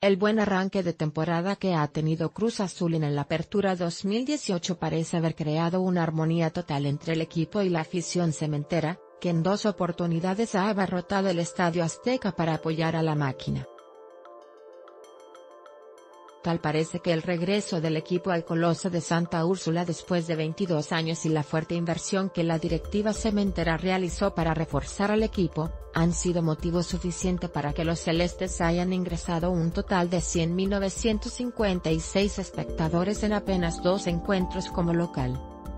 El buen arranque de temporada que ha tenido Cruz Azul en la Apertura 2018 parece haber creado una armonía total entre el equipo y la afición cementera, que en 2 oportunidades ha abarrotado el Estadio Azteca para apoyar a la máquina. Tal parece que el regreso del equipo al Coloso de Santa Úrsula después de 22 años y la fuerte inversión que la directiva cementera realizó para reforzar al equipo, han sido motivo suficiente para que los celestes hayan ingresado un total de 100.956 espectadores en apenas 2 encuentros como local.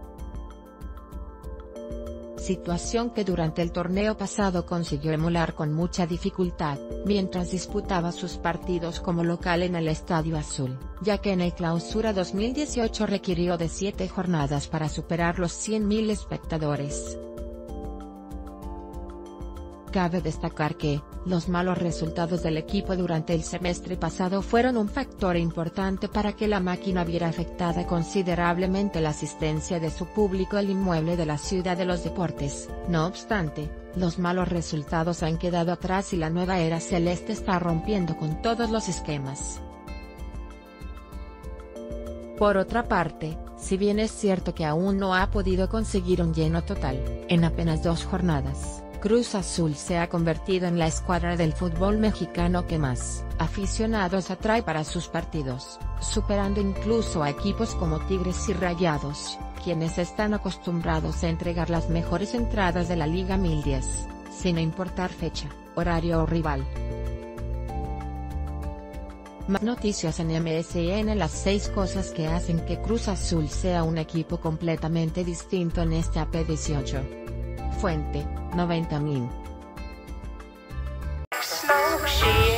Situación que durante el torneo pasado consiguió emular con mucha dificultad, mientras disputaba sus partidos como local en el Estadio Azul, ya que en el Clausura 2018 requirió de 7 jornadas para superar los 100.000 espectadores. Cabe destacar que, los malos resultados del equipo durante el semestre pasado fueron un factor importante para que la máquina viera afectada considerablemente la asistencia de su público al inmueble de la Ciudad de los Deportes. No obstante, los malos resultados han quedado atrás y la nueva era celeste está rompiendo con todos los esquemas. Por otra parte, si bien es cierto que aún no ha podido conseguir un lleno total, en apenas 2 jornadas, Cruz Azul se ha convertido en la escuadra del fútbol mexicano que más aficionados atrae para sus partidos, superando incluso a equipos como Tigres y Rayados, quienes están acostumbrados a entregar las mejores entradas de la Liga 1010, sin importar fecha, horario o rival. Más noticias en MSN. Las 6 cosas que hacen que Cruz Azul sea un equipo completamente distinto en este AP18. Fuente: 90min.